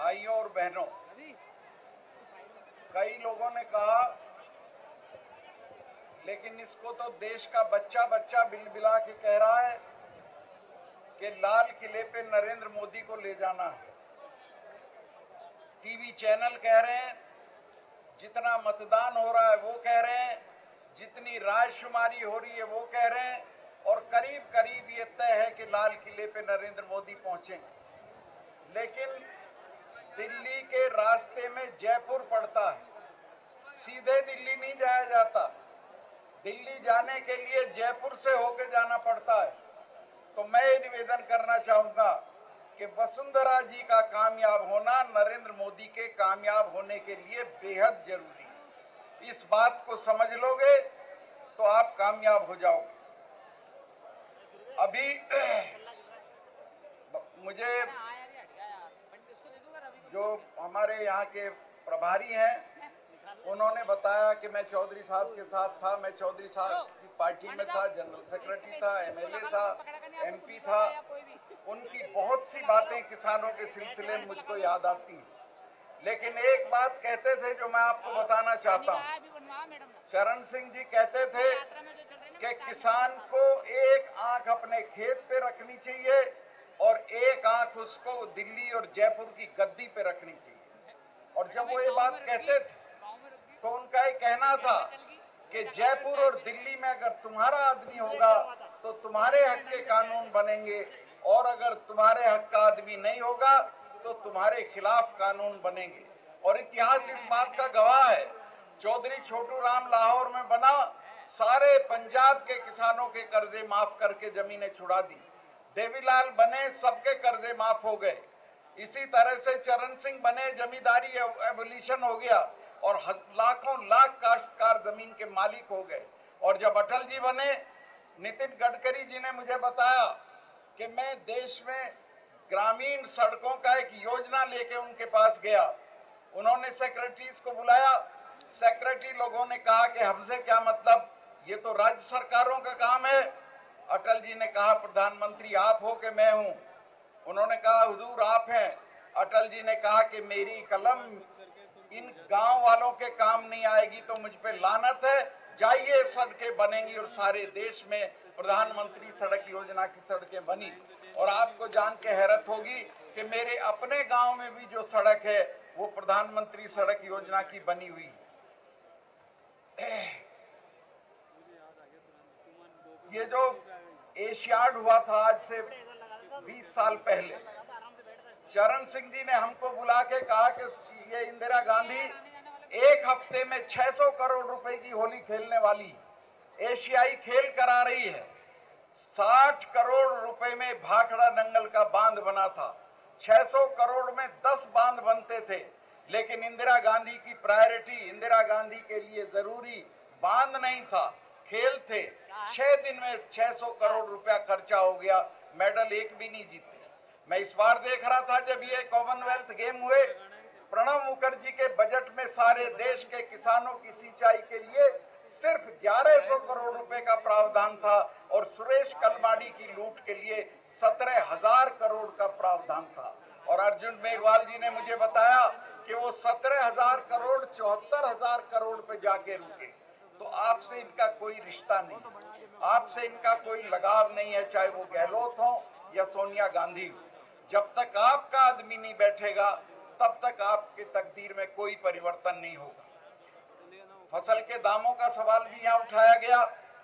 भाइयों और बहनों, कई लोगों ने कहा, लेकिन इसको तो देश का बच्चा बच्चा बिलबिला के कह रहा है कि लाल किले पे नरेंद्र मोदी को ले जाना है। टीवी चैनल कह रहे हैं, जितना मतदान हो रहा है वो कह रहे हैं, जितनी रायशुमारी हो रही है वो कह रहे हैं, और करीब करीब ये तय है कि लाल किले पे नरेंद्र मोदी पहुंचेंगे। लेकिन दिल्ली के रास्ते में जयपुर पड़ता है, सीधे दिल्ली नहीं जाया जाता। दिल्ली जाने के लिए जयपुर से होकर जाना पड़ता है। तो मैं ये निवेदन करना चाहूंगा कि वसुंधरा जी का कामयाब होना नरेंद्र मोदी के कामयाब होने के लिए बेहद जरूरी है। इस बात को समझ लोगे तो आप कामयाब हो जाओगे। अभी मुझे जो हमारे यहाँ के प्रभारी हैं उन्होंने बताया कि मैं चौधरी साहब के साथ था, मैं चौधरी साहब की पार्टी में था, जनरल सेक्रेटरी था, एमएलए था, एमपी था। उनकी बहुत सी बातें किसानों के सिलसिले में मुझको याद आती हैं, लेकिन एक बात कहते थे जो मैं आपको बताना चाहता हूँ। चरण सिंह जी कहते थे कि किसान को एक आंख अपने खेत पे रखनी चाहिए और एक आंख उसको दिल्ली और जयपुर की गद्दी पे रखनी चाहिए। और जब वो ये बात कहते थे तो उनका ये कहना था कि जयपुर और दिल्ली में अगर तुम्हारा आदमी होगा तो तुम्हारे हक के कानून बनेंगे, और अगर तुम्हारे हक का आदमी नहीं होगा तो तुम्हारे खिलाफ कानून बनेंगे। और इतिहास इस बात का गवाह है। चौधरी छोटू राम लाहौर में बना, सारे पंजाब के किसानों के कर्जे माफ करके जमीनें छुड़ा दी। देवीलाल बने, सबके कर्जे माफ हो गए। इसी तरह से चरण सिंह बने, जमींदारी एबोलिशन हो गया और लाखों लाख काश्तकार जमीन के मालिक हो गए। और जब अटल जी बने, नितिन गडकरी जी ने मुझे बताया कि मैं देश में ग्रामीण सड़कों का एक योजना लेके उनके पास गया। उन्होंने सेक्रेटरीज को बुलाया, सेक्रेटरी लोगों ने कहा कि हमसे क्या मतलब, ये तो राज्य सरकारों का काम है। अटल जी ने कहा प्रधानमंत्री आप हो कि मैं हूं? उन्होंने कहा हुजूर आप हैं। अटल जी ने कहा कि मेरी कलम इन गांव वालों के काम नहीं आएगी तो मुझ पे लानत है। जाइए, सड़कें बनेंगी। और सारे देश में प्रधानमंत्री सड़क योजना की सड़कें बनी। और आपको जान के हैरत होगी कि मेरे अपने गांव में भी जो सड़क है वो प्रधानमंत्री सड़क योजना की बनी हुई है। ये जो एशियाड हुआ था आज से 20 साल पहले, चरण सिंह जी ने हमको बुला के कहा कि ये इंदिरा गांधी एक हफ्ते में 600 करोड़ रुपए की होली खेलने वाली एशियाई खेल करा रही है। 60 करोड़ रुपए में भाखड़ा नंगल का बांध बना था। 600 करोड़ में 10 बांध बनते थे, लेकिन इंदिरा गांधी की प्रायोरिटी, इंदिरा गांधी के लिए जरूरी बांध नहीं था, खेल थे। 6 दिन में 600 करोड़ रुपया खर्चा हो गया, मेडल एक भी नहीं जीते। मैं इस बार देख रहा था जब ये कॉमनवेल्थ गेम हुए, प्रणब मुखर्जी के बजट में सारे देश के किसानों की सिंचाई के लिए सिर्फ 1100 करोड़ रुपए का प्रावधान था, और सुरेश कलमाडी की लूट के लिए 17,000 करोड़ का प्रावधान था। और अर्जुन मेघवाल जी ने मुझे बताया कि वो 17,000 करोड़ 74,000 करोड़ पे जाके रुके। तो आपसे इनका कोई रिश्ता नहीं, आपसे इनका कोई लगाव नहीं है, चाहे वो गहलोत हो या सोनिया गांधी। जब तक आपका आदमी नहीं बैठेगा तब तक आपकी तकदीर में कोई परिवर्तन नहीं होगा। फसल के दामों का सवाल भी यहाँ उठाया गया।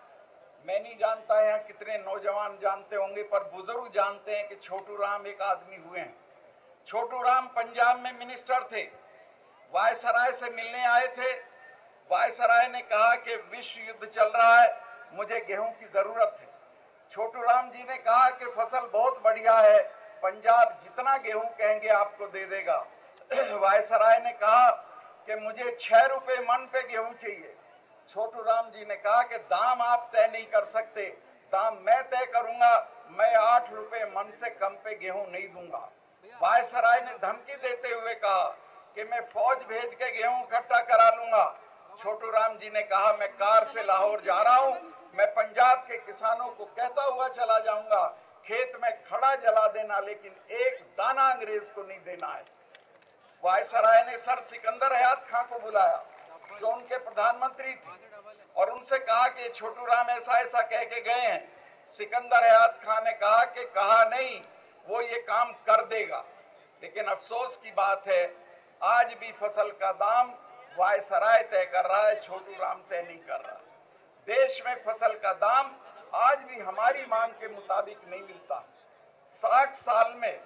मैं नहीं जानता यहाँ कितने नौजवान जानते होंगे, पर बुजुर्ग जानते हैं कि छोटू राम एक आदमी हुए हैं। छोटू राम पंजाब में मिनिस्टर थे, वायसराय से मिलने आए थे। वायसराय ने कहा कि विश्व युद्ध चल रहा है, मुझे गेहूं की जरूरत है। छोटू राम जी ने कहा कि फसल बहुत बढ़िया है, पंजाब जितना गेहूं कहेंगे आपको दे देगा। वायसराय ने कहा कि मुझे 6 रुपए मन पे गेहूं चाहिए। छोटू राम जी ने कहा कि दाम आप तय नहीं कर सकते, दाम मैं तय करूंगा, मैं 8 रुपए मन से कम पे गेहूं नहीं दूंगा। वायसराय ने धमकी देते हुए कहा कि मैं फौज भेज के गेहूं इकट्ठा करा लूंगा। छोटू राम जी ने कहा मैं कार से लाहौर जा रहा हूं, मैं पंजाब के किसानों को कहता हुआ चला जाऊंगा, खेत में खड़ा जला देना, लेकिन एक दाना अंग्रेज को नहीं देना है। वायसराय ने सर सिकंदर हयात खां को बुलाया जो उनके प्रधानमंत्री थे और उनसे कहा कि छोटू राम ऐसा ऐसा कह के गए हैं। सिकंदर हयात खां ने कहा कि कहा नहीं, वो ये काम कर देगा। लेकिन अफसोस की बात है आज भी फसल का दाम वायसराय तय कर रहा है, छोटू राम तय नहीं कर रहा। देश में फसल का दाम आज भी हमारी मांग के मुताबिक नहीं मिलता। 60 साल में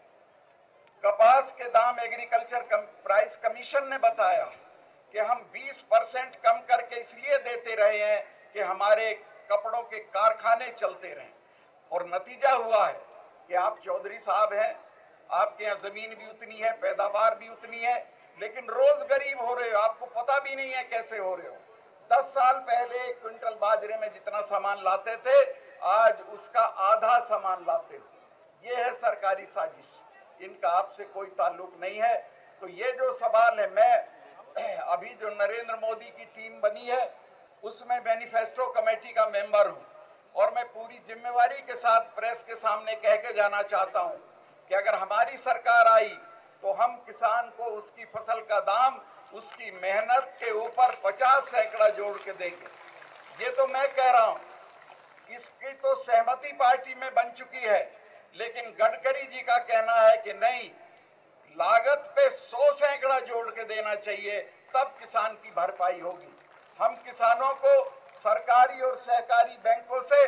कपास के दाम एग्रीकल्चर प्राइस कमीशन ने बताया कि हम 20% कम करके इसलिए देते रहे हैं कि हमारे कपड़ों के कारखाने चलते रहें। और नतीजा हुआ है कि आप चौधरी साहब हैं, आपके यहाँ जमीन भी उतनी है, पैदावार भी उतनी है, लेकिन रोज गरीब हो रहे हो। आपको पता भी नहीं है कैसे हो रहे हो। 10 साल पहले 1 क्विंटल बाजरे में जितना सामान लाते थे, आज उसका आधा सामान लाते हो। ये है सरकारी साजिश, इनका आपसे कोई ताल्लुक नहीं है। तो ये जो सवाल है, मैं अभी जो नरेंद्र मोदी की टीम बनी है उसमें मैनिफेस्टो कमेटी का मेंबर हूं और मैं पूरी जिम्मेवारी के साथ प्रेस के सामने कह के जाना चाहता हूं कि अगर हमारी सरकार आई तो हम किसान को उसकी फसल का दाम उसकी मेहनत के ऊपर 50 सैकड़ा जोड़ के देंगे। ये तो मैं कह रहा हूं, इसकी तो सहमति पार्टी में बन चुकी है, लेकिन गडकरी जी का कहना है कि नहीं, लागत पे 100 सैकड़ा जोड़ के देना चाहिए, तब किसान की भरपाई होगी। हम किसानों को सरकारी और सहकारी बैंकों से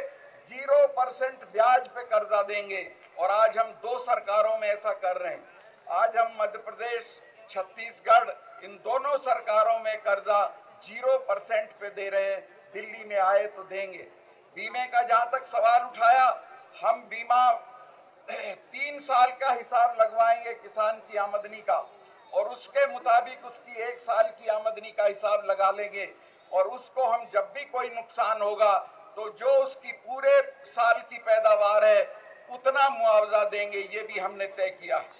0% ब्याज पे कर्जा देंगे और आज हम 2 सरकारों में ऐसा कर रहे हैं। आज हम मध्य प्रदेश, छत्तीसगढ़, इन दोनों सरकारों में कर्जा 0% पे दे रहे हैं। दिल्ली में आए तो देंगे। बीमे का जहां तक सवाल उठाया, हम बीमा 3 साल का हिसाब लगवाएंगे किसान की आमदनी का और उसके मुताबिक उसकी 1 साल की आमदनी का हिसाब लगा लेंगे और उसको हम जब भी कोई नुकसान होगा तो जो उसकी पूरे साल की पैदावार है उतना मुआवजा देंगे। ये भी हमने तय किया है।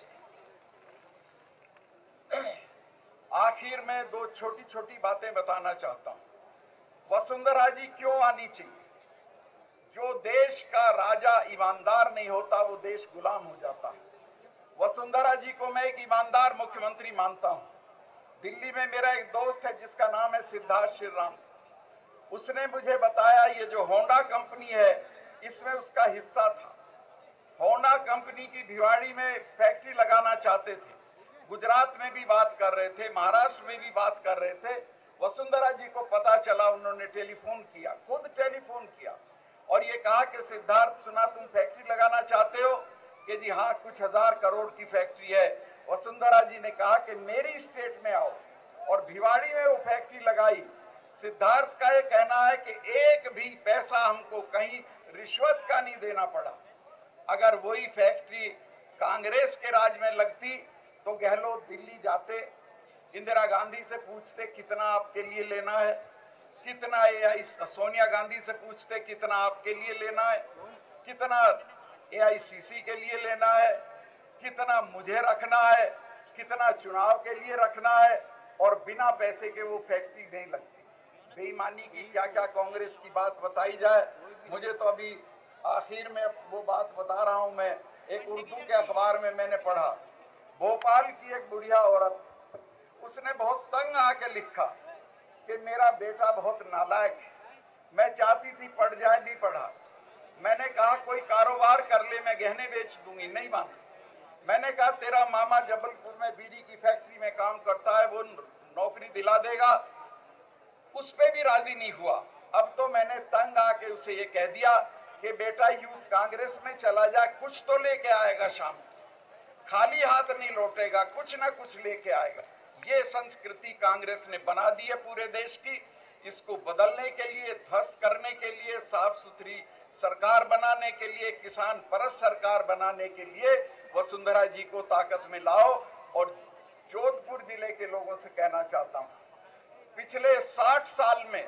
आखिर में 2 छोटी छोटी बातें बताना चाहता हूं। वसुंधरा जी क्यों आनी चाहिए? जो देश का राजा ईमानदार नहीं होता वो देश गुलाम हो जाता है। वसुंधरा जी को मैं एक ईमानदार मुख्यमंत्री मानता हूं। दिल्ली में मेरा एक दोस्त है जिसका नाम है सिद्धार्थ श्रीराम। उसने मुझे बताया ये जो होंडा कंपनी है इसमें उसका हिस्सा था। होंडा कंपनी की भिवाड़ी में फैक्ट्री लगाना चाहते थे, गुजरात में भी बात कर रहे थे, महाराष्ट्र में भी बात कर रहे थे। वसुंधरा जी को पता चला, उन्होंने टेलीफोन किया, खुद टेलीफोन किया और ये कहा कि सिद्धार्थ, सुना तुम फैक्ट्री लगाना चाहते हो? कि जी हाँ, कुछ 1000 करोड़ की फैक्ट्री है। वसुंधरा जी ने कहा कि मेरी स्टेट में आओ और भिवाड़ी में वो फैक्ट्री लगाई। सिद्धार्थ का ये कहना है कि एक भी पैसा हमको कहीं रिश्वत का नहीं देना पड़ा। अगर वही फैक्ट्री कांग्रेस के राज में लगती तो गहलोत दिल्ली जाते, इंदिरा गांधी से पूछते कितना आपके लिए लेना है, कितना सोनिया गांधी से पूछते कितना आपके लिए लेना है, कितना AICC के लिए लेना है, कितना मुझे रखना है, कितना चुनाव के लिए रखना है, और बिना पैसे के वो फैक्ट्री नहीं लगती। बेईमानी की क्या क्या कांग्रेस की बात बताई जाए। मुझे तो अभी आखिर में वो बात बता रहा हूं। मैं एक उर्दू के अखबार में मैंने पढ़ा, भोपाल की एक बुढ़िया औरत, उसने बहुत तंग आके लिखा कि मेरा बेटा बहुत नालायक है, मैं चाहती थी पढ़ जाए, नहीं पढ़ा। मैंने कहा कोई कारोबार कर ले, मैं गहने बेच दूंगी, नहीं माना। मैंने कहा तेरा मामा जबलपुर में बीड़ी की फैक्ट्री में काम करता है, वो नौकरी दिला देगा, उस पे भी राजी नहीं हुआ। अब तो मैंने तंग आके उसे ये कह दिया कि बेटा यूथ कांग्रेस में चला जा, कुछ तो लेके आएगा, शाम खाली हाथ नहीं लौटेगा, कुछ ना कुछ लेके आएगा। ये संस्कृति कांग्रेस ने बना दी है पूरे देश की। इसको बदलने के लिए, ध्वस्त करने के लिए, साफ सुथरी सरकार बनाने के लिए, किसान परस्त सरकार बनाने के लिए वसुंधरा जी को ताकत में लाओ। और जोधपुर जिले के लोगों से कहना चाहता हूं, पिछले 60 साल में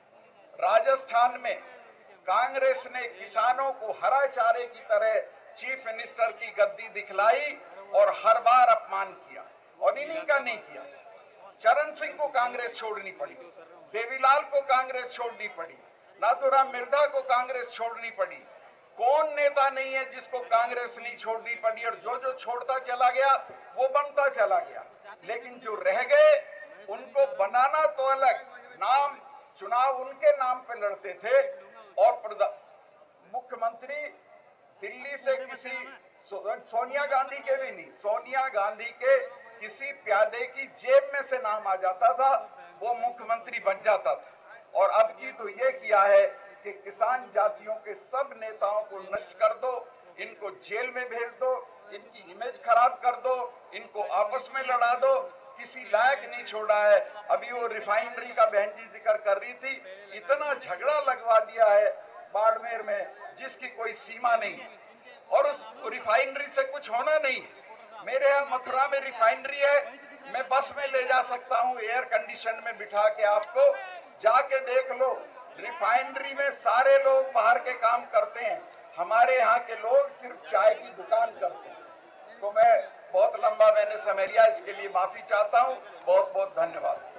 राजस्थान में कांग्रेस ने किसानों को हरा चारे की तरह चीफ मिनिस्टर की गद्दी दिखलाई और हर बार अपमान किया, और इन्हीं का नहीं किया। चरण सिंह को कांग्रेस छोड़नी पड़ी, देवीलाल को कांग्रेस छोड़नी पड़ी, नाथूराम मिर्धा को कांग्रेस छोड़नी पड़ी। कौन नेता नहीं है जिसको कांग्रेस नहीं छोड़नी पड़ी? और जो जो छोड़ता चला गया वो बनता चला गया। लेकिन जो रह गए उनको बनाना तो अलग, नाम चुनाव उनके नाम पे लड़ते थे। और मुख्यमंत्री दिल्ली से किसी सोनिया गांधी के भी नहीं, सोनिया गांधी के किसी प्यादे की जेब में से नाम आ जाता था, वो मुख्यमंत्री बन जाता था। और अब की तो ये किया है कि किसान जातियों के सब नेताओं को नष्ट कर दो, इनको जेल में भेज दो, इनकी इमेज खराब कर दो, इनको आपस में लड़ा दो, किसी लायक नहीं छोड़ा है। अभी वो रिफाइनरी का बहन जी जिक्र कर रही थी, इतना झगड़ा लगवा दिया है बाड़मेर में जिसकी कोई सीमा नहीं, और उस रिफाइनरी से कुछ होना नहीं। मेरे यहाँ मथुरा में रिफाइनरी है, मैं बस में ले जा सकता हूँ एयर कंडीशन में बिठा के, आपको जाके देख लो। रिफाइनरी में सारे लोग बाहर के काम करते हैं, हमारे यहाँ के लोग सिर्फ चाय की दुकान करते हैं। तो मैं बहुत लंबा मैंने समय लिया, इसके लिए माफी चाहता हूँ। बहुत बहुत धन्यवाद।